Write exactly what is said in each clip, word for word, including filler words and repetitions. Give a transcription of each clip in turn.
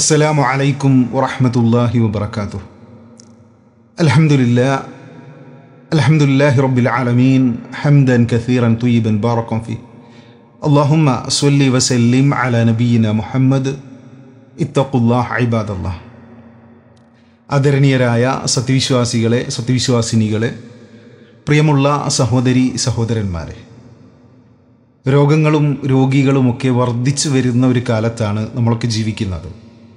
അസ്സലാമു അലൈക്കും വറഹ്മത്തുള്ളാഹി വബറകാതുഹു. അൽഹംദുലില്ലാഹ് അൽഹംദുലില്ലാഹി റബ്ബിൽ ആലമീൻ ഹംദൻ കസീറൻ ത്വയ്യിബൻ ബാറകൻ ഫീഹി. അല്ലാഹുമ്മ സ്വല്ലി വസല്ലിം അലാ നബിയിന മുഹമ്മദ്. ഇത്തഖുല്ലാഹ ഇബാദല്ലാഹ്. ആദരണീയരായ സത്യവിശ്വാസികളെ, സത്യവിശ്വാസിനികളെ, പ്രിയമുള്ള സഹോദരി സഹോദരന്മാരെ, രോഗങ്ങളും രോഗികളുമൊക്കെ വർദ്ധിച്ചു വരുന്ന ഒരു കാലത്താണ് നമ്മളൊക്കെ ജീവിക്കുന്നത്.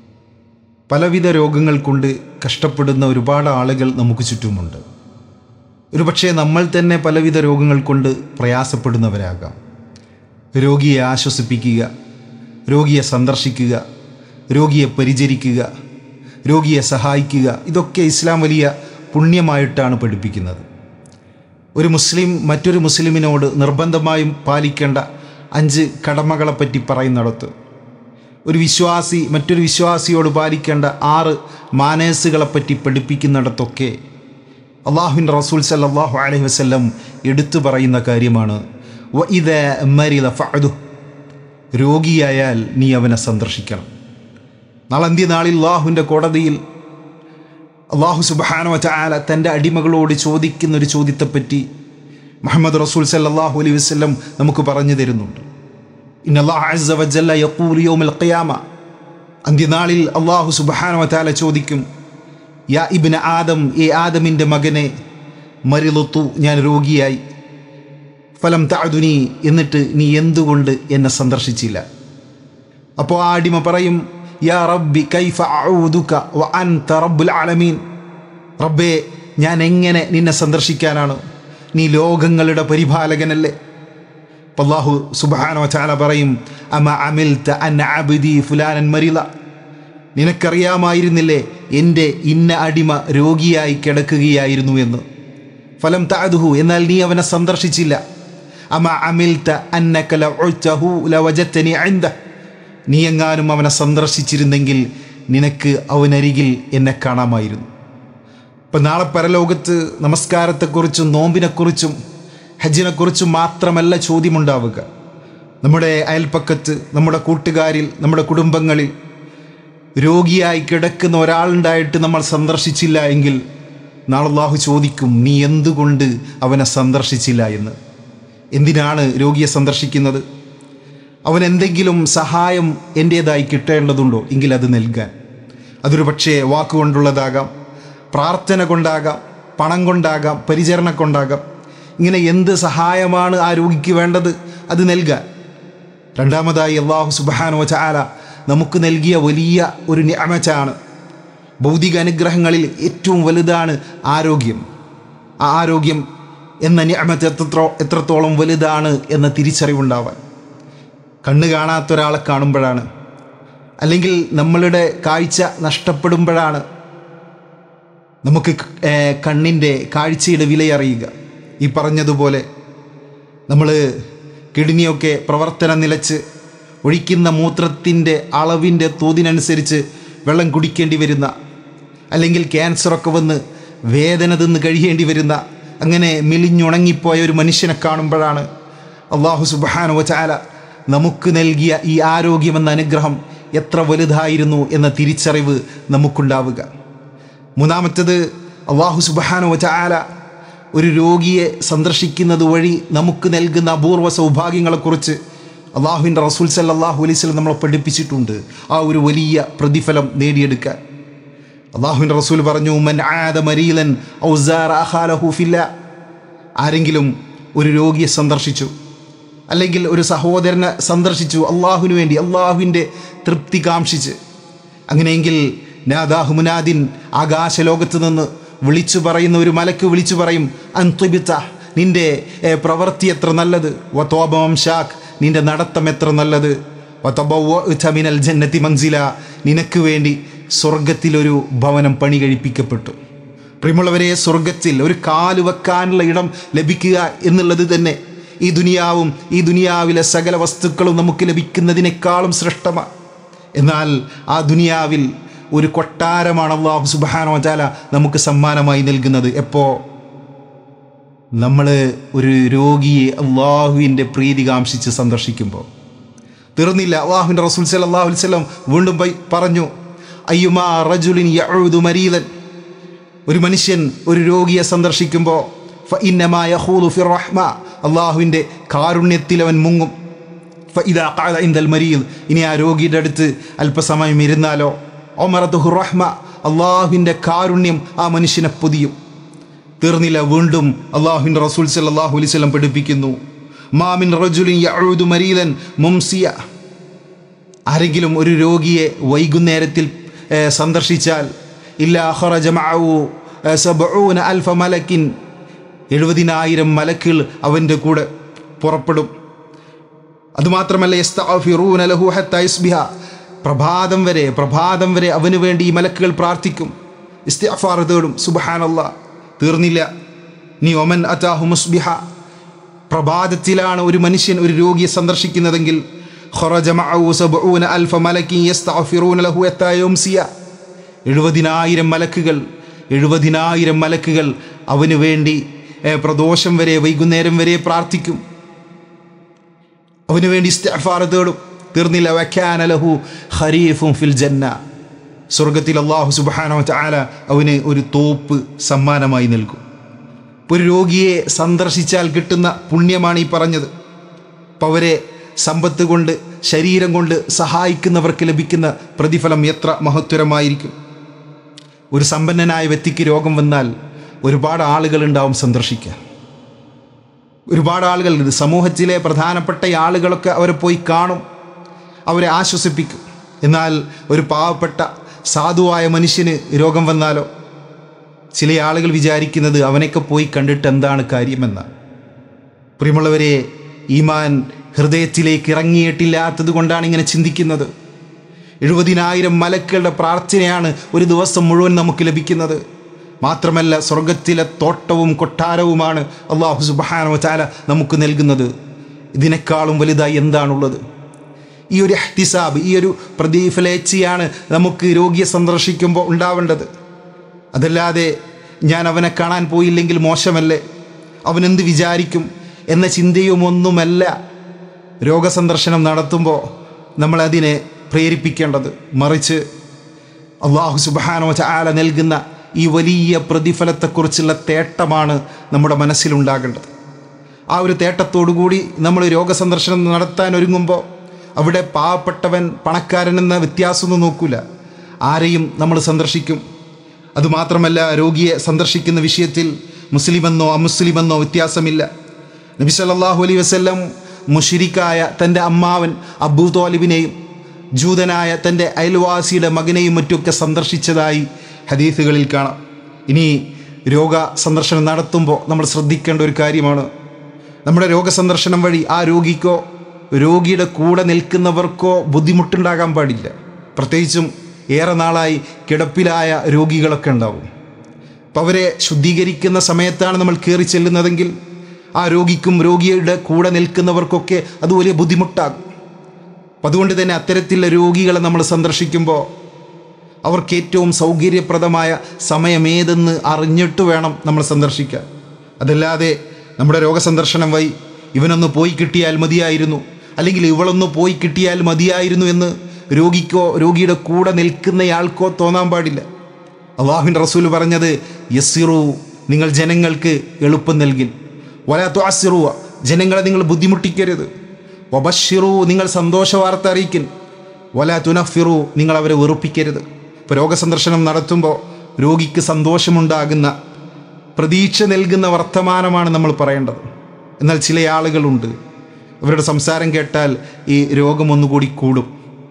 പലവിധ രോഗങ്ങൾ കൊണ്ട് കഷ്ടപ്പെടുന്ന ഒരുപാട് ആളുകൾ നമുക്ക് ചുറ്റുമുണ്ട്. ഒരുപക്ഷെ നമ്മൾ തന്നെ പലവിധ രോഗങ്ങൾ കൊണ്ട് പ്രയാസപ്പെടുന്നവരാകാം. രോഗിയെ ആശ്വസിപ്പിക്കുക, രോഗിയെ സന്ദർശിക്കുക, രോഗിയെ പരിചരിക്കുക, രോഗിയെ സഹായിക്കുക, ഇതൊക്കെ ഇസ്ലാം വലിയ പുണ്യമായിട്ടാണ് പഠിപ്പിക്കുന്നത്. ഒരു മുസ്ലിം മറ്റൊരു മുസ്ലിമിനോട് നിർബന്ധമായും പാലിക്കേണ്ട അഞ്ച് കടമകളെപ്പറ്റി പറയുന്നിടത്ത്, ഒരു വിശ്വാസി മറ്റൊരു വിശ്വാസിയോട് പാലിക്കേണ്ട ആറ് മാനേഴ്സുകളെപ്പറ്റി പഠിപ്പിക്കുന്നിടത്തൊക്കെ അള്ളാഹുവിൻ്റെ റസൂൽ സല്ലല്ലാഹു അലൈഹി വസല്ലം എടുത്തു പറയുന്ന കാര്യമാണ് വഇദാ മരിദ ഫഅദു. രോഗിയായാൽ നീ അവനെ സന്ദർശിക്കണം. നാളന്ത്യനാളിൽ അള്ളാഹുവിൻ്റെ കോടതിയിൽ അള്ളാഹു സുബ്ഹാനഹു വ തആല തൻ്റെ അടിമകളോട് ചോദിക്കുന്ന ഒരു ചോദ്യത്തെപ്പറ്റി മുഹമ്മദ് റസൂൽ സല്ലല്ലാഹു അലൈഹി വസല്ലം നമുക്ക് പറഞ്ഞു തരുന്നുണ്ട്. ഇന്നല്ലാഹ അസ്സ വജല്ല യഖൂലു യൗമൽ ഖിയാമ. അന്ത്യനാളിൽ അള്ളാഹു സുബ്ഹാനഹു വ തആല ചോദിക്കും, യാ ഇബ്ന ആദം, ഏ ആദമിൻ്റെ മകനെ, മരിളത്തു, ഞാൻ രോഗിയായി, ഫലം തഅദുനി, എന്നിട്ട് നീ എന്തുകൊണ്ട് എന്നെ സന്ദർശിച്ചില്ല? അപ്പോൾ ആ അടിമ പറയും, യാ റബ്ബി കൈഫ അഊദുക വ അൻത റബ്ബുൽ ആലമീൻ. റബ്ബേ, ഞാൻ എങ്ങനെ നിന്നെ സന്ദർശിക്കാനാണ്? നീ ലോകങ്ങളുടെ പരിപാലകനല്ലേ. അല്ലാഹു സുബ്ഹാനഹു വ തആല പറയും, അമ അമിൽത അൻ അബ്ദി ഫുലാനൻ മരിള. നിനക്കറിയാമായിരുന്നില്ലേ എൻ്റെ ഇന്ന അടിമ രോഗിയായി കിടക്കുകയായിരുന്നു എന്ന്. ഫലം തഅദുഹു, എന്നാൽ നീ അവനെ സന്ദർശിച്ചില്ല. അമ അമിൽത അന്നക ലഉതഹു ലവജതനി ഇൻദ. നീ എങ്ങാനും അവനെ സന്ദർശിച്ചിരുന്നെങ്കിൽ നിനക്ക് അവനരികിൽ എന്നെ കാണാമായിരുന്നു. ഇപ്പം നാളെ പരലോകത്ത് നമസ്കാരത്തെക്കുറിച്ചും നോമ്പിനെക്കുറിച്ചും ഹജ്ജിനെക്കുറിച്ചും മാത്രമല്ല ചോദ്യമുണ്ടാവുക. നമ്മുടെ അയൽപ്പക്കത്ത്, നമ്മുടെ കൂട്ടുകാരിൽ, നമ്മുടെ കുടുംബങ്ങളിൽ രോഗിയായി കിടക്കുന്ന ഒരാളുണ്ടായിട്ട് നമ്മൾ സന്ദർശിച്ചില്ല എങ്കിൽ നാളെ അല്ലാഹു ചോദിക്കും, നീ എന്തുകൊണ്ട് അവനെ സന്ദർശിച്ചില്ല എന്ന്. എന്തിനാണ് രോഗിയെ സന്ദർശിക്കുന്നത്? അവൻ എന്തെങ്കിലും സഹായം എൻ്റേതായി കിട്ടേണ്ടതുണ്ടോ എങ്കിൽ അത് നൽകാൻ. അതൊരു പക്ഷേ വാക്കുകൊണ്ടുള്ളതാകാം, പ്രാർത്ഥന കൊണ്ടാകാം, പണം കൊണ്ടാകാം, പരിചരണ കൊണ്ടാകാം. ഇങ്ങനെ എന്ത് സഹായമാണ് ആ രോഗിക്ക് വേണ്ടത് അത് നൽകാൻ. രണ്ടാമതായി അല്ലാഹു സുബ്ഹാനഹു വ തആല നമുക്ക് നൽകിയ വലിയ ഒരു നിഅമത്താണ്. ഭൗതിക അനുഗ്രഹങ്ങളിൽ ഏറ്റവും വലുതാണ് ആരോഗ്യം. ആ ആരോഗ്യം എന്ന നിഅമത്ത് എത്ര എത്രത്തോളം വലുതാണ് എന്ന തിരിച്ചറിവുണ്ടാവാൻ. കണ്ണ് കാണാത്ത ഒരാളെ കാണുമ്പോഴാണ്, അല്ലെങ്കിൽ നമ്മളുടെ കാഴ്ച നഷ്ടപ്പെടുമ്പോഴാണ് നമുക്ക് കണ്ണിൻ്റെ കാഴ്ചയുടെ വിലയറിയുക. ഈ പറഞ്ഞതുപോലെ നമ്മൾ കിഡ്നിയൊക്കെ പ്രവർത്തനം നിലച്ച് ഒഴിക്കുന്ന മൂത്രത്തിൻ്റെ അളവിൻ്റെ തോതിനനുസരിച്ച് വെള്ളം കുടിക്കേണ്ടി വരുന്ന, അല്ലെങ്കിൽ ക്യാൻസറൊക്കെ വന്ന് വേദന തിന്ന് കഴിയേണ്ടി വരുന്ന, അങ്ങനെ മെലിഞ്ഞുണങ്ങിപ്പോയ ഒരു മനുഷ്യനെ കാണുമ്പോഴാണ് അല്ലാഹു സുബ്ഹാനഹു വ തആല നമുക്ക് നൽകിയ ഈ ആരോഗ്യമെന്ന അനുഗ്രഹം എത്ര വലുതായിരുന്നു എന്ന തിരിച്ചറിവ് നമുക്കുണ്ടാവുക. മൂന്നാമത്തേത്, അല്ലാഹു സുബ്ഹാനഹു വ തആല ഒരു രോഗിയെ സന്ദർശിക്കുന്നത് വഴി നമുക്ക് നൽകുന്ന അപൂർവ സൗഭാഗ്യങ്ങളെക്കുറിച്ച് അല്ലാഹുവിൻ്റെ റസൂൽ സല്ലല്ലാഹു അലൈഹി വസല്ലം നമ്മളെ പഠിപ്പിച്ചിട്ടുണ്ട്. ആ ഒരു വലിയ പ്രതിഫലം നേടിയെടുക്കാൻ അല്ലാഹുവിൻ്റെ റസൂൽ പറഞ്ഞു, മൻ ആദ മരീലൻ ഔ സാറ അഖാലഹു ഫില്ലാ. ആരെങ്കിലും ഒരു രോഗിയെ സന്ദർശിച്ചു, അല്ലെങ്കിൽ ഒരു സഹോദരനെ സന്ദർശിച്ചു അള്ളാഹുവിന് വേണ്ടി, അള്ളാഹുവിൻ്റെ തൃപ്തി കാംക്ഷിച്ച്, അങ്ങനെയെങ്കിൽ നാദാഹു മുനാദിൻ, ആകാശലോകത്ത് നിന്ന് വിളിച്ചു പറയുന്ന ഒരു മലക്ക് വിളിച്ചു പറയും, അൻതുബിത, നിൻ്റെ പ്രവൃത്തി എത്ര നല്ലത്, വതോബ മംശാഖ്, നിൻ്റെ നടത്തം എത്ര നല്ലത്, വതബവ്വഅത മിനൽ ജന്നതി മൻസില, നിനക്ക് വേണ്ടി സ്വർഗത്തിലൊരു ഭവനം പണി കഴിപ്പിക്കപ്പെട്ടു. പ്രിയമുള്ളവരെ, സ്വർഗത്തിൽ ഒരു കാല് വെക്കാനുള്ള ഇടം ലഭിക്കുക എന്നുള്ളത് തന്നെ ഈ ദുനിയാവും ഈ ദുനിയാവിലെ സകല വസ്തുക്കളും നമുക്ക് ലഭിക്കുന്നതിനേക്കാളും ശ്രേഷ്ഠമാണ്. എന്നാൽ ആ ദുനിയാവിൽ ഒരു കൊട്ടാരമാണ് അല്ലാഹു സുബ്ഹാനഹു വ തആല നമുക്ക് സമ്മാനമായി നൽകുന്നത്. എപ്പോൾ നമ്മൾ ഒരു രോഗിയെ അള്ളാഹുവിൻ്റെ പ്രീതി കാംക്ഷിച്ച് സന്ദർശിക്കുമ്പോൾ. തീർന്നില്ല, അള്ളാഹുവിൻ്റെ റസൂൽ സല്ലല്ലാഹു അലൈഹി വസല്ലം വീണ്ടും പറഞ്ഞു, അയ്യുമാ റജുലിൻ യഊദു മരീദൻ, ഒരു മനുഷ്യൻ ഒരു രോഗിയെ സന്ദർശിക്കുമ്പോൾ ഫഇന്നമാ യഖൂദു ഫിർ റഹ്മ, അള്ളാഹുവിൻ്റെ കാരുണ്യത്തിൽ അവൻ മുങ്ങും. ഫഇദാ ഖഅദ ഇൻദൽ മരീദ്, ഇനി ആ രോഗിയുടെ അടുത്ത് അല്പസമയം ഇരുന്നാലോ ഉമറതുഹു റഹ്മ, അള്ളാഹുവിൻ്റെ കാരുണ്യം ആ മനുഷ്യനെ പൊതിയും. തീർന്നില്ല, വീണ്ടും അള്ളാഹുവിൻ്റെ റസൂൽ സല്ലല്ലാഹു അലൈഹി വസല്ലം പഠിപ്പിക്കുന്നു, മാ മിൻ റജുലിൻ യഊദു മരീദൻ മുംസിയ, ആരെങ്കിലും ഒരു രോഗിയെ വൈകുന്നേരത്തിൽ സന്ദർശിച്ചാൽ ഇല്ലാ ഖറജ മഅഹു സബഊന അൽഫ മലക്കിൻ, എഴുപതിനായിരം മലക്കുകൾ അവൻ്റെ കൂടെ പുറപ്പെടും. അതുമാത്രമല്ല യസ്തഗ്ഫിറൂന ലഹു ഹത്താ യസ്ബിഹ, പ്രഭാതം വരെ പ്രഭാതം വരെ അവന് വേണ്ടി ഈ മലക്കുകൾ പ്രാർത്ഥിക്കും, ഇസ്തിഗ്ഫാർ തേടും. സുബ്ഹാനല്ലാഹ്, തീർന്നില്ല. നീ ഒമൻ അതാഹു മുസ്ബിഹ, പ്രഭാതത്തിലാണ് ഒരു മനുഷ്യൻ ഒരു രോഗിയെ സന്ദർശിക്കുന്നതെങ്കിൽ ഖറജ മഅഹു സബഊന അൽഫ മലക്കിൻ യസ്തഗ്ഫിറൂന ലഹു ഹത്താ യുംസിയ, എഴുപതിനായിരം മലക്കുകൾ എഴുപതിനായിരം മലക്കുകൾ അവന് വേണ്ടി പ്രദോഷം വരെ വൈകുന്നേരം വരെ പ്രാർത്ഥിക്കും, അവന് വേണ്ടി ഇസ്തിഗ്ഫാർ തേടും. തീർന്നില്ല, വകാന ലഹു ഖരീഫുൻ ഫിൽ ജന്ന, സ്വർഗത്തിൽ അല്ലാഹു സുബ്ഹാനഹു വ തആല അവന് ഒരു തോപ്പ് സമ്മാനമായി നൽകും. ഒരു രോഗിയെ സന്ദർശിച്ചാൽ കിട്ടുന്ന പുണ്യമാണ് ഈ പറഞ്ഞത്. അപ്പോൾ അവരെ സമ്പത്ത് കൊണ്ട് ശരീരം കൊണ്ട് സഹായിക്കുന്നവർക്ക് ലഭിക്കുന്ന പ്രതിഫലം എത്ര മഹത്വരമായിരിക്കും. ഒരു സമ്പന്നനായ വ്യക്തിക്ക് രോഗം വന്നാൽ ഒരുപാട് ആളുകളുണ്ടാവും സന്ദർശിക്കാൻ. ഒരുപാട് ആളുകൾ, സമൂഹത്തിലെ പ്രധാനപ്പെട്ട ആളുകളൊക്കെ അവരെ പോയി കാണും, അവരെ ആശ്വസിപ്പിക്കും. എന്നാൽ ഒരു പാവപ്പെട്ട സാധുവായ മനുഷ്യന് രോഗം വന്നാലോ ചില ആളുകൾ വിചാരിക്കുന്നത് അവനൊക്കെ പോയി കണ്ടിട്ട് എന്താണ് കാര്യമെന്നാണ്. പ്രിയമുള്ളവരെ, ഈമാൻ ഹൃദയത്തിലേക്ക് ഇറങ്ങിയിട്ടില്ലാത്തത് കൊണ്ടാണ് ഇങ്ങനെ ചിന്തിക്കുന്നത്. എഴുപതിനായിരം മലക്കുകളുടെ പ്രാർത്ഥനയാണ് ഒരു ദിവസം മുഴുവൻ നമുക്ക് ലഭിക്കുന്നത്. മാത്രമല്ല സ്വർഗത്തിലെ തോട്ടവും കൊട്ടാരവുമാണ് അല്ലാഹു സുബ്ഹാനഹു വ തആല നമുക്ക് നൽകുന്നത്. ഇതിനേക്കാളും വലുതായി എന്താണുള്ളത്? ഈ ഒരു ഇഹ്തിസാബ്, ഈ ഒരു പ്രതിഫലേച്ഛയാണ് നമുക്ക് രോഗിയെ സന്ദർശിക്കുമ്പോൾ ഉണ്ടാവേണ്ടത്. അതല്ലാതെ ഞാൻ അവനെ കാണാൻ പോയില്ലെങ്കിൽ മോശമല്ലേ, അവനെന്ത് വിചാരിക്കും എന്ന ചിന്തയുമൊന്നുമല്ല രോഗസന്ദർശനം നടത്തുമ്പോൾ നമ്മളതിനെ പ്രേരിപ്പിക്കേണ്ടത്. മറിച്ച് അല്ലാഹു സുബ്ഹാനഹു വ തആല നൽകുന്ന ഈ വലിയ പ്രതിഫലത്തെക്കുറിച്ചുള്ള തേട്ടമാണ് നമ്മുടെ മനസ്സിലുണ്ടാകേണ്ടത്. ആ ഒരു തേട്ടത്തോടുകൂടി നമ്മൾ രോഗസന്ദർശനം നടത്താൻ ഒരുങ്ങുമ്പോൾ അവിടെ പാവപ്പെട്ടവൻ പണക്കാരനെന്ന വ്യത്യാസമൊന്നും നോക്കൂല, ആരെയും നമ്മൾ സന്ദർശിക്കും. അതുമാത്രമല്ല, രോഗിയെ സന്ദർശിക്കുന്ന വിഷയത്തിൽ മുസ്ലിമെന്നോ അമുസ്ലിമെന്നോ വ്യത്യാസമില്ല. നബി സല്ലല്ലാഹു അലൈഹി വസല്ലം മുശ്രിക്കായ തൻ്റെ അമ്മാവൻ അബൂ ത്വാലിബിനെയും ജൂതനായ തൻ്റെ അയൽവാസിയുടെ മകനെയും മറ്റുമൊക്കെ സന്ദർശിച്ചതായി ഹദീസുകളിൽ കാണാം. ഇനി രോഗ സന്ദർശനം നടത്തുമ്പോൾ നമ്മൾ ശ്രദ്ധിക്കേണ്ട ഒരു കാര്യമാണ്, നമ്മുടെ രോഗസന്ദർശനം വഴി ആ രോഗിക്കോ രോഗിയുടെ കൂടെ നിൽക്കുന്നവർക്കോ ബുദ്ധിമുട്ടുണ്ടാകാൻ പാടില്ല. പ്രത്യേകിച്ചും ഏറെ നാളായി കിടപ്പിലായ രോഗികളൊക്കെ ഉണ്ടാവും. അപ്പോൾ അവരെ ശുദ്ധീകരിക്കുന്ന സമയത്താണ് നമ്മൾ കയറി ചെല്ലുന്നതെങ്കിൽ ആ രോഗിക്കും രോഗിയുടെ കൂടെ നിൽക്കുന്നവർക്കൊക്കെ അത് വലിയ ബുദ്ധിമുട്ടാകും. അപ്പം അതുകൊണ്ട് തന്നെ അത്തരത്തിലുള്ള രോഗികളെ നമ്മൾ സന്ദർശിക്കുമ്പോൾ അവർക്ക് ഏറ്റവും സൗകര്യപ്രദമായ സമയമേതെന്ന് അറിഞ്ഞിട്ട് വേണം നമ്മൾ സന്ദർശിക്കാൻ. അതല്ലാതെ നമ്മുടെ രോഗസന്ദർശനം വഴി ഇവനൊന്ന് പോയി കിട്ടിയാൽ മതിയായിരുന്നു, അല്ലെങ്കിൽ ഇവളൊന്ന് പോയി കിട്ടിയാൽ മതിയായിരുന്നു എന്ന് രോഗിക്കോ രോഗിയുടെ കൂടെ നിൽക്കുന്നയാൾക്കോ തോന്നാൻ പാടില്ല. അല്ലാഹുവിൻ്റെ റസൂൽ പറഞ്ഞത്, യസ്സിറു, നിങ്ങൾ ജനങ്ങൾക്ക് എളുപ്പം നൽകിൻ, വലാ തുഅസ്സിറു, ജനങ്ങളെ നിങ്ങൾ ബുദ്ധിമുട്ടിക്കരുത്, വബശ്ശിറു, നിങ്ങൾ സന്തോഷ വാർത്ത അറിയിക്കിൻ, വലാ തുനഫിറു, നിങ്ങൾ അവരെ വെറുപ്പിക്കരുത്. ഇപ്പോൾ രോഗസന്ദർശനം നടത്തുമ്പോൾ രോഗിക്ക് സന്തോഷമുണ്ടാകുന്ന, പ്രതീക്ഷ നൽകുന്ന വർത്തമാനമാണ് നമ്മൾ പറയേണ്ടത്. എന്നാൽ ചില ആളുകളുണ്ട്, അവരുടെ സംസാരം കേട്ടാൽ ഈ രോഗം ഒന്നുകൂടി കൂടും.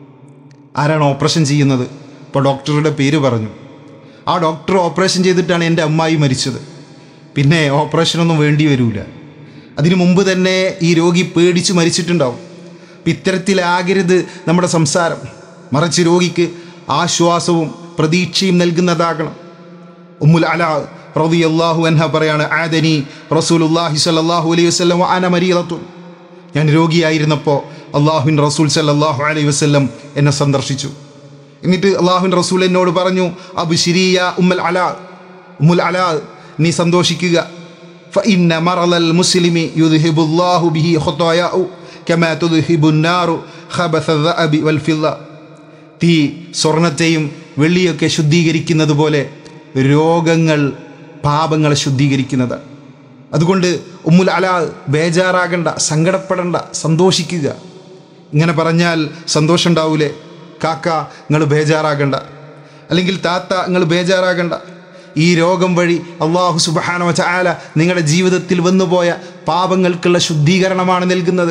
ആരാണ് ഓപ്പറേഷൻ ചെയ്യുന്നത്? ഇപ്പോൾ ഡോക്ടറുടെ പേര് പറഞ്ഞു, ആ ഡോക്ടർ ഓപ്പറേഷൻ ചെയ്തിട്ടാണ് എൻ്റെ അമ്മായി മരിച്ചത്, പിന്നെ ഓപ്പറേഷനൊന്നും വേണ്ടി വരില്ല. അതിനു മുമ്പ് തന്നെ ഈ രോഗി പേടിച്ച് മരിച്ചിട്ടുണ്ടാവും. അപ്പം ഇത്തരത്തിലാകരുത് നമ്മുടെ സംസാരം, മറിച്ച് രോഗിക്ക് ആശ്വാസവും പ്രതീക്ഷയും നൽകുന്നതാകണം. ഉമ്മുൽ അലാ റളിയല്ലാഹു അൻഹ പറയാണ്, ആദനി റസൂലുള്ളാഹി സ്വല്ലല്ലാഹു അലൈഹി വസല്ലം വഅന മരീദത്തുൻ, ഞാൻ രോഗിയായിരുന്നപ്പോൾ അള്ളാഹുവിൻ റസൂൽ സല്ലല്ലാഹു അലൈഹി വസല്ലം എന്നെ സന്ദർശിച്ചു. എന്നിട്ട് അള്ളാഹുവിൻ റസൂൽ എന്നോട് പറഞ്ഞു, അബ്ശിരിയ ഉമ്മുൽ അലാ, ഉമ്മുൽ അലാ, നീ സന്തോഷിക്കുക, ഫഇന്ന മറളൽ മുസ്ലിമി യുദ്ഹിബുല്ലാഹു ബിഹി ഖതായാഉ കമാ തുദ്ഹിബുൻ നാറു ഖബസ ദഅബി വൽ ഫിദ്ദ, തീ സ്വർണത്തെയും വെള്ളിയൊക്കെ ശുദ്ധീകരിക്കുന്നത് പോലെ രോഗങ്ങൾ പാപങ്ങളെ ശുദ്ധീകരിക്കുന്നത്. അതുകൊണ്ട് ഉമ്മുൽ അലാ ബേജാറാകണ്ട, സങ്കടപ്പെടണ്ട, സന്തോഷിക്കുക. ഇങ്ങനെ പറഞ്ഞാൽ സന്തോഷം ഉണ്ടാവൂലേ? കാക്ക നിങ്ങൾ ബേജാറാകണ്ട, അല്ലെങ്കിൽ താത്ത നിങ്ങൾ ബേജാറാകണ്ട. ഈ രോഗം വഴി അല്ലാഹു സുബ്ഹാനഹു വ തആല നിങ്ങളുടെ ജീവിതത്തിൽ വന്നുപോയ പാപങ്ങൾക്കുള്ള ശുദ്ധീകരണമാണ് നൽകുന്നത്.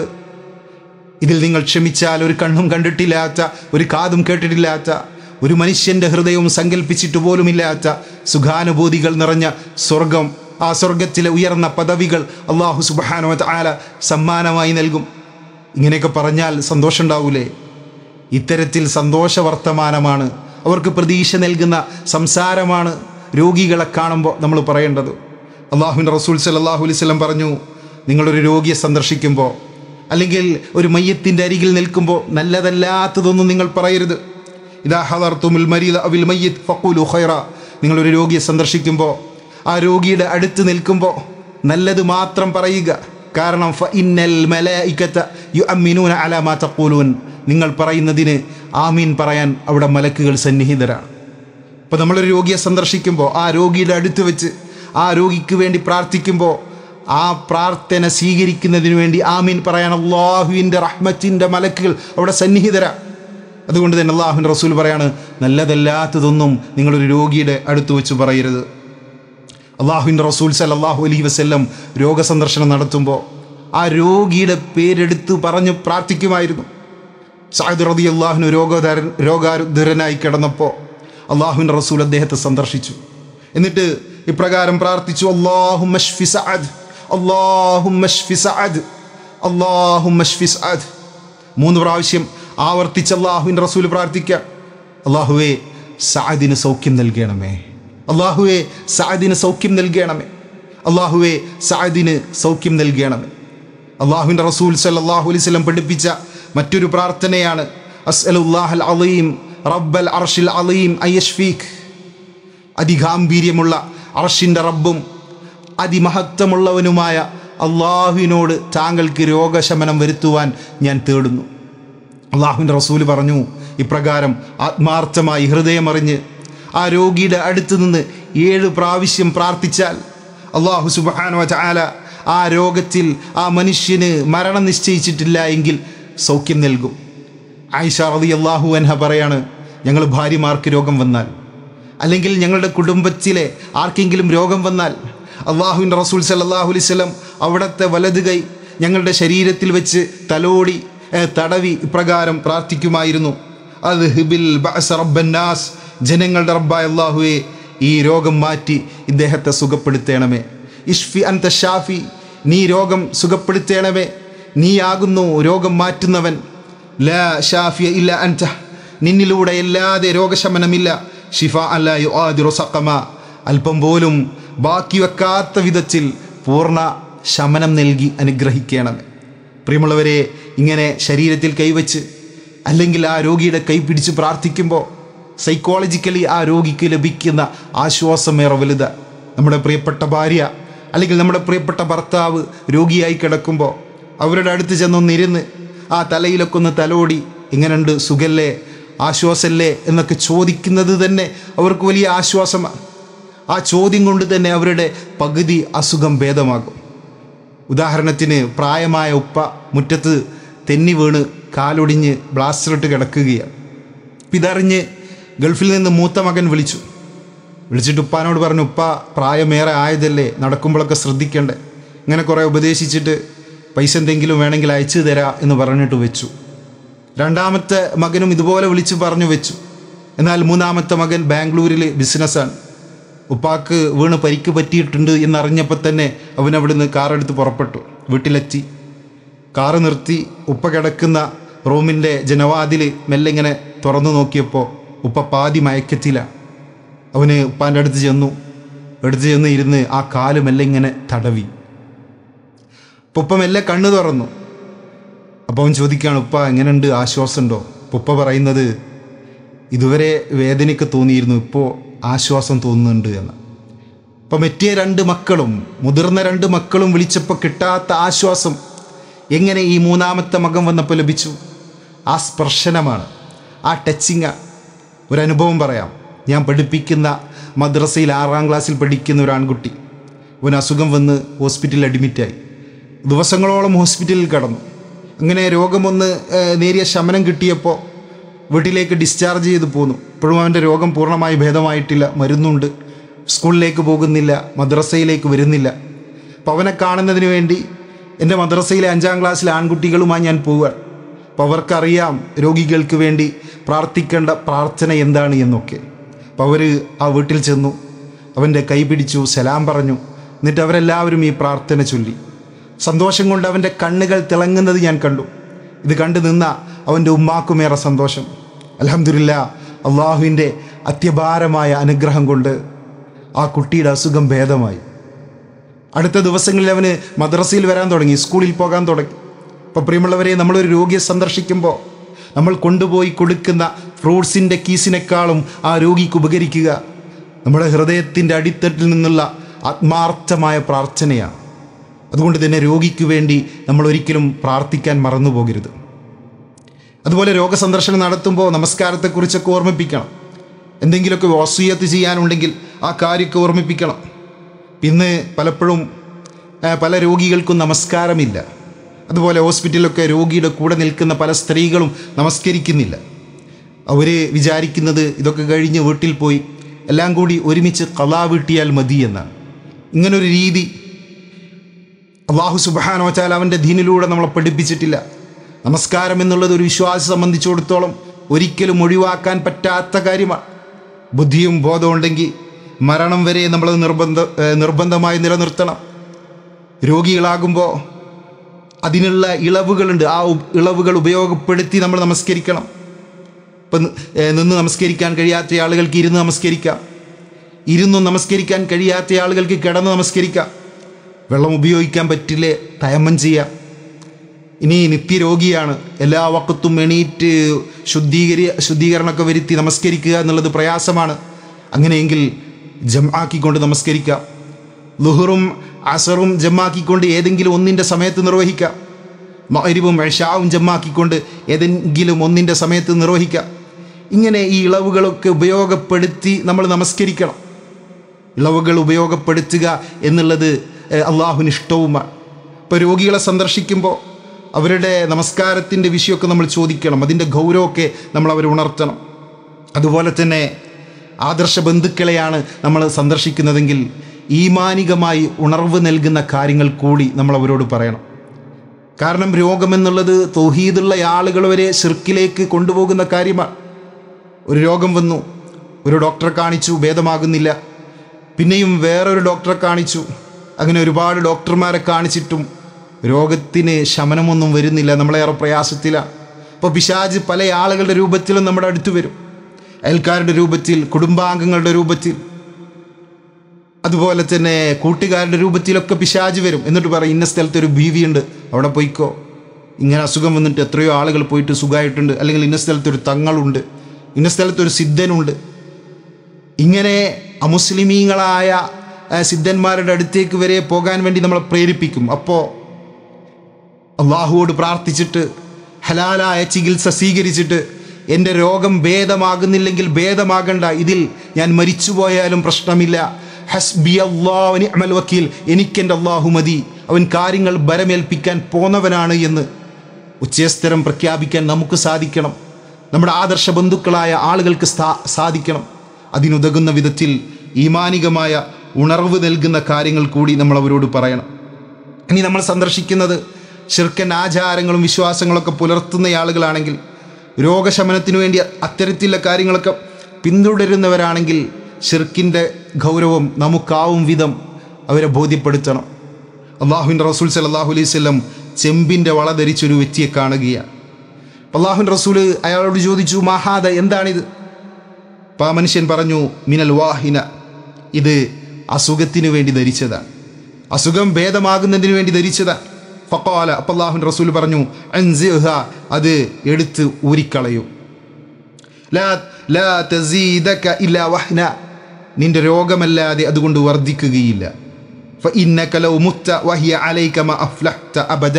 ഇതിൽ നിങ്ങൾ ക്ഷമിച്ചാൽ ഒരു കണ്ണും കണ്ടിട്ടില്ലാത്ത, ഒരു കാതും കേട്ടിട്ടില്ലാത്ത, ഒരു മനുഷ്യൻ്റെ ഹൃദയവും സങ്കല്പിച്ചിട്ട് പോലുമില്ലാത്ത സുഖാനുഭൂതികൾ നിറഞ്ഞ സ്വർഗം, ആ സ്വർഗത്തിലെ ഉയർന്ന പദവികൾ അല്ലാഹു സുബ്ഹാനഹു വ തആല സമ്മാനമായി നൽകും. ഇങ്ങനെയൊക്കെ പറഞ്ഞാൽ സന്തോഷം ഉണ്ടാവൂലേ? ഇത്തരത്തിൽ സന്തോഷ വർത്തമാനമാണ്, അവർക്ക് പ്രതീക്ഷ നൽകുന്ന സംസാരമാണ് രോഗികളെ കാണുമ്പോൾ നമ്മൾ പറയേണ്ടത്. അല്ലാഹുവിൻ്റെ റസൂൽ സല്ലല്ലാഹു അലൈഹി വസല്ലം പറഞ്ഞു, നിങ്ങളൊരു രോഗിയെ സന്ദർശിക്കുമ്പോൾ അല്ലെങ്കിൽ ഒരു മയ്യത്തിൻ്റെ അരികിൽ നിൽക്കുമ്പോൾ നല്ലതല്ലാത്തതൊന്നും നിങ്ങൾ പറയരുത്. ഇദാ ഹദർതുമുൽ മരീദ അവിൽ മയ്യിത്ത് ഫഖൂലു ഖൈറ. നിങ്ങളൊരു രോഗിയെ സന്ദർശിക്കുമ്പോൾ, ആ രോഗിയുടെ അടുത്ത് നിൽക്കുമ്പോൾ നല്ലത് മാത്രം പറയുക. കാരണം ഫഇന്നൽ മലായികത യുഅമ്മിനൂന അലാ മാ തഖൂലൂൻ. നിങ്ങൾ പറയുന്നതിന് ആമീൻ പറയാൻ അവിടെ മലക്കുകൾ സന്നിഹിതരാണ്. അപ്പോൾ നമ്മളൊരു രോഗിയെ സന്ദർശിക്കുമ്പോൾ ആ രോഗിയുടെ അടുത്ത് വെച്ച് ആ രോഗിക്ക് വേണ്ടി പ്രാർത്ഥിക്കുമ്പോൾ ആ പ്രാർത്ഥന സ്വീകരിക്കുന്നതിന് വേണ്ടി ആമീൻ പറയാൻ അല്ലാഹുവിൻ്റെ റഹ്മത്തിൻ്റെ മലക്കുകൾ അവിടെ സന്നിഹിതരാണ്. അതുകൊണ്ട് തന്നെ അല്ലാഹുവിൻ്റെ റസൂൽ പറയാണ്, നല്ലതല്ലാത്തതൊന്നും നിങ്ങളൊരു രോഗിയുടെ അടുത്ത് വെച്ച് പറയരുത്. അല്ലാഹുവിൻ്റെ റസൂൽ സല്ലല്ലാഹു അലൈഹി വസല്ലം രോഗസന്ദർശനം നടത്തുമ്പോൾ ആ രോഗിയുടെ പേരെടുത്ത് പറഞ്ഞ് പ്രാർത്ഥിക്കുമായിരുന്നു. സഅദ് റളിയല്ലാഹു അൻഹു രോഗധരൻ രോഗാരുദ്ധരനായി കിടന്നപ്പോൾ അല്ലാഹുവിൻ്റെ റസൂൽ അദ്ദേഹത്തെ സന്ദർശിച്ചു. എന്നിട്ട് ഇപ്രകാരം പ്രാർത്ഥിച്ചു, അല്ലാഹുമ്മ ശ്ഫി സഅദ്, അല്ലാഹുമ്മ ശ്ഫി സഅദ്, അല്ലാഹുമ്മ ശ്ഫി സഅദ്. മൂന്ന് പ്രാവശ്യം ആവർത്തിച്ച് അല്ലാഹുവിൻ്റെ റസൂൽ പ്രാർത്ഥിക്കുക, അല്ലാഹുവേ സഅദിന് സൗഖ്യം നൽകണമേ, അല്ലാഹുവേ സഅദിന് സൗഖ്യം നൽകണമേ, അല്ലാഹുവേ സഅദിന് സൗഖ്യം നൽകണമേ. അല്ലാഹുവിൻ്റെ റസൂൽ സല്ലല്ലാഹു അലൈഹി വസല്ലം പഠിപ്പിച്ച മറ്റൊരു പ്രാർത്ഥനയാണ് അസ്അലുല്ലാഹൽ അളീം റബ്ബൽ അർശിൽ അളീം അയഷ്ഫീഖ്. അതിഗാംഭീര്യമുള്ള അർശിൻ്റെ റബ്ബും അതിമഹത്വമുള്ളവനുമായ അള്ളാഹുവിനോട് താങ്കൾക്ക് രോഗശമനം വരുത്തുവാൻ ഞാൻ തേടുന്നു. അള്ളാഹുവിൻ്റെ റസൂല് പറഞ്ഞു ഇപ്രകാരം ആത്മാർത്ഥമായി ഹൃദയമറിഞ്ഞ് ആ രോഗിയുടെ അടുത്ത് നിന്ന് ഏഴ് പ്രാവശ്യം പ്രാർത്ഥിച്ചാൽ അള്ളാഹു സുബ്ഹാനഹു വ തആല ആ രോഗത്തിൽ ആ മനുഷ്യന് മരണം നിശ്ചയിച്ചിട്ടില്ല എങ്കിൽ സൗഖ്യം നൽകും. ആയിഷ റളിയല്ലാഹു അൻഹ പറയാണ്, ഞങ്ങൾ ഭാര്യമാർക്ക് രോഗം വന്നാൽ അല്ലെങ്കിൽ ഞങ്ങളുടെ കുടുംബത്തിലെ ആർക്കെങ്കിലും രോഗം വന്നാൽ അള്ളാഹുവിൻ്റെ റസൂൽ സല്ലല്ലാഹു അലൈഹി വസല്ലം അവിടുത്തെ വലത് കൈ ഞങ്ങളുടെ ശരീരത്തിൽ വെച്ച് തലോടി തടവി ഇപ്രകാരം പ്രാർത്ഥിക്കുമായിരുന്നു, അദ്ഹിബിൽ ബഅസ റബ്ബന്നാസ്, ജനങ്ങളുടെ റബ്ബായ അല്ലാഹുവേ ഈ രോഗം മാറ്റി ഇദ്ദേഹത്തെ സുഖപ്പെടുത്തേണമേ. ഇഷ്ഫി അൻത ഷാഫി, നീ രോഗം സുഖപ്പെടുത്തേണമേ, നീയാകുന്നു രോഗം മാറ്റുന്നവൻ. ലാ ഷാഫിയ ഇല്ല അൻത, നിന്നിലൂടെ അല്ലാതെ രോഗശമനമില്ല. ഷിഫാ അല്ലാ യുആദിറു സഖമ, അല്പം പോലും ബാക്കി വെക്കാത്ത വിധത്തിൽ പൂർണ്ണ ശമനം നൽകി അനുഗ്രഹിക്കണമേ. പ്രിയമുള്ളവരെ, ഇങ്ങനെ ശരീരത്തിൽ കൈവച്ച് അല്ലെങ്കിൽ ആ രോഗിയുടെ കൈ പിടിച്ച് പ്രാർത്ഥിക്കുമ്പോൾ സൈക്കോളജിക്കലി ആ രോഗിക്ക് ലഭിക്കുന്ന ആശ്വാസമേറെ വലുത്. നമ്മുടെ പ്രിയപ്പെട്ട ഭാര്യ അല്ലെങ്കിൽ നമ്മുടെ പ്രിയപ്പെട്ട ഭർത്താവ് രോഗിയായി കിടക്കുമ്പോൾ അവരുടെ അടുത്ത് ചെന്നൊന്നിരുന്ന് ആ തലയിലൊക്കെ ഒന്ന് തലോടി എങ്ങനെയുണ്ട്, സുഖല്ലേ, ആശ്വാസമല്ലേ എന്നൊക്കെ ചോദിക്കുന്നത് തന്നെ അവർക്ക് വലിയ ആശ്വാസമാണ്. ആ ചോദ്യം കൊണ്ട് തന്നെ അവരുടെ പകുതി അസുഖം ഭേദമാകും. ഉദാഹരണത്തിന് പ്രായമായ ഉപ്പ മുറ്റത്ത് തെന്നി വീണ് കാലൊടിഞ്ഞ് ബ്ലാസ്റ്ററിട്ട് കിടക്കുകയാണ്. ഇതറിഞ്ഞ് ഗൾഫിൽ നിന്ന് മൂത്ത മകൻ വിളിച്ചു. വിളിച്ചിട്ട് ഉപ്പാനോട് പറഞ്ഞു, ഉപ്പ പ്രായമേറെ ആയതല്ലേ, നടക്കുമ്പോഴൊക്കെ ശ്രദ്ധിക്കണ്ടേ. ഇങ്ങനെ കുറേ ഉപദേശിച്ചിട്ട് പൈസ എന്തെങ്കിലും വേണമെങ്കിൽ അയച്ചു തരാം എന്ന് പറഞ്ഞിട്ട് വെച്ചു. രണ്ടാമത്തെ മകനും ഇതുപോലെ വിളിച്ച് പറഞ്ഞു വെച്ചു. എന്നാൽ മൂന്നാമത്തെ മകൻ ബാംഗ്ലൂരിൽ ബിസിനസ്സാണ്. ഉപ്പാക്ക് വീണ് പരിക്ക് പറ്റിയിട്ടുണ്ട് എന്നറിഞ്ഞപ്പോൾ തന്നെ അവൻ അവിടുന്ന് കാറെടുത്ത് പുറപ്പെട്ടു. വീട്ടിലെത്തി കാറ് നിർത്തി ഉപ്പ കിടക്കുന്ന റൂമിൻ്റെ ജനവാതിൽ മെല്ലെ ഇങ്ങനെ തുറന്നു നോക്കിയപ്പോൾ ഉപ്പ പാതി മയക്കത്തില. അവന് ഉപ്പാൻ്റെ അടുത്ത് ചെന്നു എടുത്ത് ചെന്ന് ഇരുന്ന് ആ കാല് മെല്ലെ ഇങ്ങനെ തടവി. ഉപ്പ മെല്ലെ കണ്ണ് തുറന്നു. അപ്പോൾ അവൻ ചോദിക്കുകയാണ്, ഉപ്പ എങ്ങനെയുണ്ട്, ആശ്വാസമുണ്ടോ? ഉപ്പ പറയുന്നത്, ഇതുവരെ വേദനയ്ക്ക് തോന്നിയിരുന്നു, ഇപ്പോൾ ആശ്വാസം തോന്നുന്നുണ്ട് എന്ന്. അപ്പം മറ്റേ രണ്ട് മക്കളും മുതിർന്ന രണ്ട് മക്കളും വിളിച്ചപ്പോൾ കിട്ടാത്ത ആശ്വാസം എങ്ങനെ ഈ മൂന്നാമത്തെ മകൻ വന്നപ്പോൾ ലഭിച്ചു? ആ സ്പർശനമാണ്, ആ ടച്ചിങ്ങാണ്. ഒരനുഭവം പറയാം. ഞാൻ പഠിപ്പിക്കുന്ന മദ്രസയിൽ ആറാം ക്ലാസ്സിൽ പഠിക്കുന്ന ഒരു ആൺകുട്ടി, അവന് അസുഖം വന്ന് ഹോസ്പിറ്റലിൽ അഡ്മിറ്റായി. ദിവസങ്ങളോളം ഹോസ്പിറ്റലിൽ കടന്നു. അങ്ങനെ രോഗമൊന്ന് നേരിയ ശമനം കിട്ടിയപ്പോൾ വീട്ടിലേക്ക് ഡിസ്ചാർജ് ചെയ്ത് പോന്നു. ഇപ്പോഴും അവൻ്റെ രോഗം പൂർണ്ണമായി ഭേദമായിട്ടില്ല. മരുന്നുണ്ട്, സ്കൂളിലേക്ക് പോകുന്നില്ല, മദ്രസയിലേക്ക് വരുന്നില്ല. അപ്പോൾ അവനെ കാണുന്നതിന് വേണ്ടി എൻ്റെ മദ്രസയിലെ അഞ്ചാം ക്ലാസ്സിലെ ആൺകുട്ടികളുമായി ഞാൻ പോവുകയാണ്. അപ്പോൾ അവർക്കറിയാം രോഗികൾക്ക് വേണ്ടി പ്രാർത്ഥിക്കേണ്ട പ്രാർത്ഥന എന്താണ് എന്നൊക്കെ. അപ്പോൾ അവർ ആ വീട്ടിൽ ചെന്നു, അവൻ്റെ കൈ പിടിച്ചു, സലാം പറഞ്ഞു. എന്നിട്ട് അവരെല്ലാവരും ഈ പ്രാർത്ഥന ചൊല്ലി. സന്തോഷം കൊണ്ട് അവൻ്റെ കണ്ണുകൾ തിളങ്ങുന്നത് ഞാൻ കണ്ടു. ഇത് കണ്ടു നിന്ന അവൻ്റെ ഉമ്മാക്കുമേറെ സന്തോഷം. അൽഹംദുലില്ലാഹ്, അള്ളാഹുവിൻ്റെ അത്യപാരമായ അനുഗ്രഹം കൊണ്ട് ആ കുട്ടിയുടെ അസുഖം ഭേദമായി. അടുത്ത ദിവസങ്ങളിൽ അവന് മദ്രസയിൽ വരാൻ തുടങ്ങി, സ്കൂളിൽ പോകാൻ തുടങ്ങി. അപ്പോൾ പ്രിയമുള്ളവരെ, നമ്മളൊരു രോഗിയെ സന്ദർശിക്കുമ്പോൾ നമ്മൾ കൊണ്ടുപോയി കൊടുക്കുന്ന ഫ്രൂട്ട്സിൻ്റെ കീസിനേക്കാളും ആ രോഗിക്ക് ഉപകരിക്കുക നമ്മുടെ ഹൃദയത്തിൻ്റെ അടിത്തട്ടിൽ നിന്നുള്ള ആത്മാർത്ഥമായ പ്രാർത്ഥനയാണ്. അതുകൊണ്ട് തന്നെ രോഗിക്ക് വേണ്ടി നമ്മൾ ഒരിക്കലും പ്രാർത്ഥിക്കാൻ മറന്നു പോകരുത്. അതുപോലെ രോഗസന്ദർശനം നടത്തുമ്പോൾ നമസ്കാരത്തെക്കുറിച്ചൊക്കെ ഓർമ്മിപ്പിക്കണം. എന്തെങ്കിലുമൊക്കെ വസിയത്ത് ചെയ്യാനുണ്ടെങ്കിൽ ആ കാര്യമൊക്കെ ഓർമ്മിപ്പിക്കണം. ഇന്ന് പലപ്പോഴും പല രോഗികൾക്കും നമസ്കാരമില്ല. അതുപോലെ ഹോസ്പിറ്റലിലൊക്കെ രോഗിയുടെ കൂടെ നിൽക്കുന്ന പല സ്ത്രീകളും നമസ്കരിക്കുന്നില്ല. അവർ വിചാരിക്കുന്നത് ഇതൊക്കെ കഴിഞ്ഞ് വീട്ടിൽ പോയി എല്ലാം കൂടി ഒരുമിച്ച് ഖളാ വീട്ടിയാൽ മതി എന്നാണ്. ഇങ്ങനൊരു രീതി അല്ലാഹു സുബ്ഹാനഹു വ തആല അവൻ്റെ ദീനിലൂടെ നമ്മളെ പഠിപ്പിച്ചിട്ടില്ല. നമസ്കാരം എന്നുള്ളത് ഒരു വിശ്വാസി സംബന്ധിച്ചിടത്തോളം ഒരിക്കലും ഒഴിവാക്കാൻ പറ്റാത്ത കാര്യമാണ്. ബുദ്ധിയും ബോധവും ഉണ്ടെങ്കിൽ മരണം വരെ നമ്മൾ നിർബന്ധ നിർബന്ധമായി നിലനിർത്തണം. രോഗികളാകുമ്പോൾ അതിനുള്ള ഇളവുകളുണ്ട്. ആ ഇളവുകൾ ഉപയോഗപ്പെടുത്തി നമ്മൾ നമസ്കരിക്കണം. ഇപ്പം നിന്ന് നമസ്കരിക്കാൻ കഴിയാത്ത ആളുകൾക്ക് ഇരുന്ന് നമസ്കരിക്കാം. ഇരുന്നും നമസ്കരിക്കാൻ കഴിയാത്ത ആളുകൾക്ക് കിടന്ന് നമസ്കരിക്കാം. വെള്ളം ഉപയോഗിക്കാൻ പറ്റില്ലേ, തയമ്മം ചെയ്യാം. ഇനി നിത്യരോഗിയാണ്, എല്ലാ വക്കത്തും എണീറ്റ് ശുദ്ധീകരി ശുദ്ധീകരണമൊക്കെ വരുത്തി നമസ്കരിക്കുക എന്നുള്ളത് പ്രയാസമാണ്. അങ്ങനെയെങ്കിൽ ജംആക്കിക്കൊണ്ട് നമസ്കരിക്കാം. ളുഹറും അസറും ജംആക്കിക്കൊണ്ട് ഏതെങ്കിലും ഒന്നിൻ്റെ സമയത്ത് നിർവഹിക്കാം. മഗ്രിബും ഇശാവും ജംആക്കിക്കൊണ്ട് ഏതെങ്കിലും ഒന്നിൻ്റെ സമയത്ത് നിർവഹിക്കാം. ഇങ്ങനെ ഈ ഇളവുകളൊക്കെ ഉപയോഗപ്പെടുത്തി നമ്മൾ നമസ്കരിക്കണം. ഇളവുകൾ ഉപയോഗപ്പെടുത്തുക എന്നുള്ളത് അള്ളാഹുവിന് ഇഷ്ടവുമാണ്. ഇപ്പോൾ രോഗികളെ സന്ദർശിക്കുമ്പോൾ അവരുടെ നമസ്കാരത്തിൻ്റെ വിഷയമൊക്കെ നമ്മൾ ചോദിക്കണം. അതിൻ്റെ ഗൗരവമൊക്കെ നമ്മൾ അവരെ ഉണർത്തണം. അതുപോലെ തന്നെ ആദർശ ബന്ധുക്കളെയാണ് നമ്മൾ സന്ദർശിക്കുന്നതെങ്കിൽ ഈമാനികമായി ഉണർവ് നൽകുന്ന കാര്യങ്ങൾ കൂടി നമ്മൾ അവരോട് പറയണം. കാരണം രോഗമെന്നുള്ളത് തൗഹീദുള്ള ആളുകൾ വരെ ശിർക്കിലേക്ക് കൊണ്ടുപോകുന്ന കാര്യമാണ്. ഒരു രോഗം വന്നു, ഒരു ഡോക്ടറെ കാണിച്ചു, ഭേദമാകുന്നില്ല. പിന്നെയും വേറൊരു ഡോക്ടറെ കാണിച്ചു. അങ്ങനെ ഒരുപാട് ഡോക്ടർമാരെ കാണിച്ചിട്ടും രോഗത്തിന് ശമനമൊന്നും വരുന്നില്ല. നമ്മളേറെ പ്രയാസത്തിലാണ്. അപ്പോൾ പിശാച് പല ആളുകളുടെ രൂപത്തിലും നമ്മുടെ അടുത്ത് വരും. അയൽക്കാരുടെ രൂപത്തിൽ, കുടുംബാംഗങ്ങളുടെ രൂപത്തിൽ, അതുപോലെ തന്നെ കൂട്ടുകാരുടെ രൂപത്തിലൊക്കെ പിശാച് വരും. എന്നിട്ട് പറയും, ഇന്ന സ്ഥലത്തൊരു ബീവിയുണ്ട്, അവിടെ പോയിക്കോ. ഇങ്ങനെ അസുഖം വന്നിട്ട് എത്രയോ ആളുകൾ പോയിട്ട് സുഖമായിട്ടുണ്ട്. അല്ലെങ്കിൽ ഇന്ന സ്ഥലത്തൊരു തങ്ങളുണ്ട്, ഇന്ന സ്ഥലത്തൊരു സിദ്ധനുണ്ട്. ഇങ്ങനെ അമുസ്ലിമീങ്ങളായ സിദ്ധന്മാരുടെ അടുത്തേക്ക് വരെ പോകാൻ വേണ്ടി നമ്മളെ പ്രേരിപ്പിക്കും. അപ്പോൾ അള്ളാഹുവോട് പ്രാർത്ഥിച്ചിട്ട് ഹലാലായ ചികിത്സ സ്വീകരിച്ചിട്ട് എൻ്റെ രോഗം ഭേദമാകുന്നില്ലെങ്കിൽ ഭേദമാകണ്ട, ഇതിൽ ഞാൻ മരിച്ചുപോയാലും പ്രശ്നമില്ല, ഹസ്ബി അല്ലാഹു വ നിഅ്മൽ വക്കീൽ, എനിക്കെൻ്റെ അള്ളാഹു മതി, അവൻ കാര്യങ്ങൾ ബരമേൽപ്പിക്കാൻ പോന്നവനാണ് എന്ന് ഉച്ചസ്ഥരം പ്രഖ്യാപിക്കാൻ നമുക്ക് സാധിക്കണം. നമ്മുടെ ആദർശ ബന്ധുക്കളായ ആളുകൾക്ക് സാധിക്കണം. അതിനുതകുന്ന വിധത്തിൽ ഈമാനികമായ ഉണർവ് നൽകുന്ന കാര്യങ്ങൾ കൂടി നമ്മൾ അവരോട് പറയണം. ഇനി നമ്മൾ സന്ദർശിക്കുന്നത് ശിർക്കൻ ആചാരങ്ങളും വിശ്വാസങ്ങളൊക്കെ പുലർത്തുന്ന ആളുകളാണെങ്കിൽ, രോഗശമനത്തിനു വേണ്ടി അത്തരത്തിലുള്ള കാര്യങ്ങളൊക്കെ പിന്തുടരുന്നവരാണെങ്കിൽ ശിർക്കിൻ്റെ ഗൗരവം നമുക്കാവും വിധം അവരെ ബോധ്യപ്പെടുത്തണം. അള്ളാഹുവിൻ്റെ റസൂൽ സല്ലല്ലാഹു അലൈഹി വസല്ലം ചെമ്പിൻ്റെ വള ധരിച്ചൊരു വ്യക്തിയെ കാണുകയാണ്. അള്ളാഹുവിൻ്റെ റസൂൽ അയാളോട് ചോദിച്ചു, മഹാദ, എന്താണിത്? അപ്പോൾ ആ മനുഷ്യൻ പറഞ്ഞു, മിനൽ വാഹിന, ഇത് അസുഖത്തിന് വേണ്ടി ധരിച്ചതാണ്, അസുഖം ഭേദമാകുന്നതിന് വേണ്ടി ധരിച്ചതാണ്. ഫഖാല, അപ്പോൾ അല്ലാഹുവിൻ്റെ റസൂൽ പറഞ്ഞു, അൻസിഹ, അത് എടുത്ത് ഊരിക്കളയൂ. ലാ ലാ തസീദക ഇല്ലാ വഹ്ന, നിന്റെ രോഗമല്ലാതെ അതുകൊണ്ട് വർദ്ധിക്കുകയില്ല. ഫഇന്നക ലൗ മുത്ത വഹിയ അലൈക മാ അഫ്ലഹ്ത അബദ,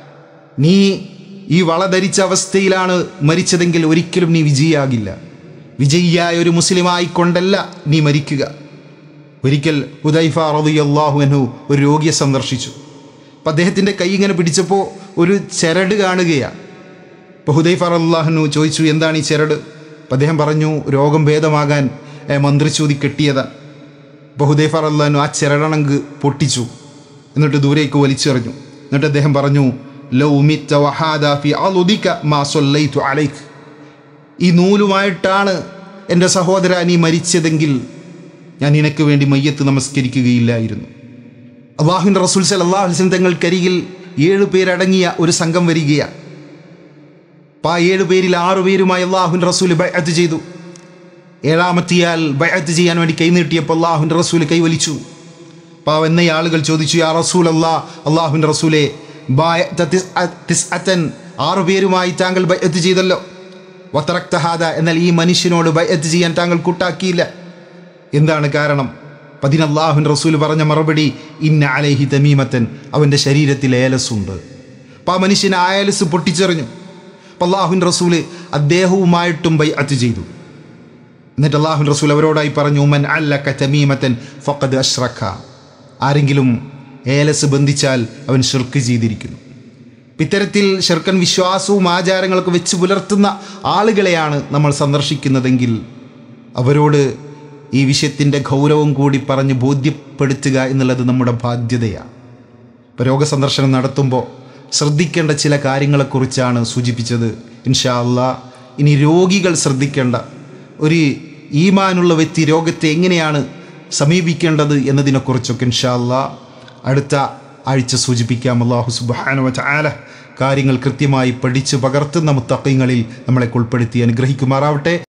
നീ ഈ വള ധരിച്ച അവസ്ഥയിലാണ് മരിച്ചതെങ്കിൽ ഒരിക്കലും നീ വിജയിയാകില്ല. വിജയിയായ ഒരു മുസ്ലിമായിക്കൊണ്ടല്ല നീ മരിക്കുക. ഒരിക്കൽ ഹുദൈഫ റളിയല്ലാഹു അൻഹു ഒരു രോഗിയെ സന്ദർശിച്ചു. അപ്പം അദ്ദേഹത്തിൻ്റെ കൈ ഇങ്ങനെ പിടിച്ചപ്പോൾ ഒരു ചരട് കാണുകയാണ്. അപ്പോൾ ഹുദൈഫ റളിയല്ലാഹു അൻഹു ചോദിച്ചു, എന്താണ് ഈ ചരട്? അപ്പം അദ്ദേഹം പറഞ്ഞു, രോഗം ഭേദമാകാൻ മന്ത്രിച്ചൂതി കെട്ടിയതാണ്. അപ്പോൾ ഹുദൈഫ റളിയല്ലാഹു അൻഹു ആ ചരടണങ്ക് പൊട്ടിച്ചു, എന്നിട്ട് ദൂരേക്ക് വലിച്ചെറിഞ്ഞു. എന്നിട്ട് അദ്ദേഹം പറഞ്ഞു, ലൗ മിത്ത വഹാദാ ഫി അളുദിക മാ സല്ലൈതു അലൈക. ഈ നൂലുമായിട്ടാണ് എൻ്റെ സഹോദര നീ മരിച്ചതെങ്കിൽ ഞാൻ നിനക്ക് വേണ്ടി മയ്യത്ത് നമസ്കരിക്കുകയില്ലായിരുന്നു. അള്ളാഹുവിൻ്റെ റസൂൽ സല്ലല്ലാഹു അലൈഹി വസല്ലം തങ്ങൾക്കരികിൽ ഏഴ് പേരടങ്ങിയ ഒരു സംഘം വരികയാണ്. അപ്പോൾ ആ ഏഴ് പേരിൽ ആറു പേരുമായി അള്ളാഹുവിൻ്റെ റസൂൽ ബൈഅത്ത് ചെയ്തു. ഏഴാമത്തെയാൾ ബൈഅത്ത് ചെയ്യാൻ വേണ്ടി കൈനീട്ടിയപ്പോൾ അള്ളാഹുവിൻ്റെ റസൂൽ കൈവലിച്ചു. അപ്പോൾ വന്ന ആളുകൾ ചോദിച്ചു, യാ റസൂൽ അല്ലാഹ്, അള്ളാഹുവിൻ്റെ റസൂലെ, ആറു പേരുമായി താങ്കൾ ബൈഅത്ത് ചെയ്തല്ലോ, വതറക്ത ഹാദാ, എന്നാൽ ഈ മനുഷ്യനോട് ബൈഅത്ത് ചെയ്യാൻ താങ്കൾ കൂട്ടാക്കിയില്ല, എന്താണ് കാരണം? പതിന് അല്ലാഹുവിൻ്റെ റസൂൽ പറഞ്ഞ മറുപടി, ഇന്ന അലൈഹി തമീമത്തൻ, അവൻ്റെ ശരീരത്തിൽ ഏലസുണ്ട്. അപ്പോൾ ആ മനുഷ്യൻ ആ ഏലസ് പൊട്ടിച്ചെറിഞ്ഞു. അപ്പോൾ അല്ലാഹുവിൻ്റെ റസൂൽ അദ്ദേഹവുമായിട്ടും ബൈഅത്ത് ചെയ്തു. എന്നിട്ട് അല്ലാഹുവിൻ്റെ റസൂൽ അവരോടായി പറഞ്ഞു, മൻ അല്ലക തമീമത്തൻ ഫഖദ് അശ്റക, ആരെങ്കിലും ഏലസ് ബന്ധിച്ചാൽ അവൻ ശിർക്ക് ചെയ്തിരിക്കുന്നു. ഇത്തരത്തിൽ ശിർക്കൻ വിശ്വാസവും ആചാരങ്ങളൊക്കെ വെച്ച് പുലർത്തുന്ന ആളുകളെയാണ് നമ്മൾ സന്ദർശിക്കുന്നതെങ്കിൽ അവരോട് ഈ വിഷയത്തിൻ്റെ ഗൗരവം കൂടി പറഞ്ഞ് ബോധ്യപ്പെടുത്തുക എന്നുള്ളത് നമ്മുടെ ബാധ്യതയാണ്. ഇപ്പോൾ രോഗസന്ദർശനം നടത്തുമ്പോൾ ശ്രദ്ധിക്കേണ്ട ചില കാര്യങ്ങളെക്കുറിച്ചാണ് സൂചിപ്പിച്ചത്. ഇൻഷാ അല്ലാഹ് ഇനി രോഗികൾ ശ്രദ്ധിക്കേണ്ട, ഒരു ഈമാനുള്ള വ്യക്തി രോഗത്തെ എങ്ങനെയാണ് സമീപിക്കേണ്ടത് എന്നതിനെക്കുറിച്ചൊക്കെ ഇൻഷാ അല്ലാഹ് അടുത്ത ആഴ്ച സൂചിപ്പിക്കാം. അല്ലാഹു സുബ്ഹാനഹു വ തആല കാര്യങ്ങൾ കൃത്യമായി പഠിച്ച് പകർത്തുന്ന മുത്തഖീങ്ങളിൽ നമ്മളെ ഉൾപ്പെടുത്തി അനുഗ്രഹിക്കുമാറാവട്ടെ.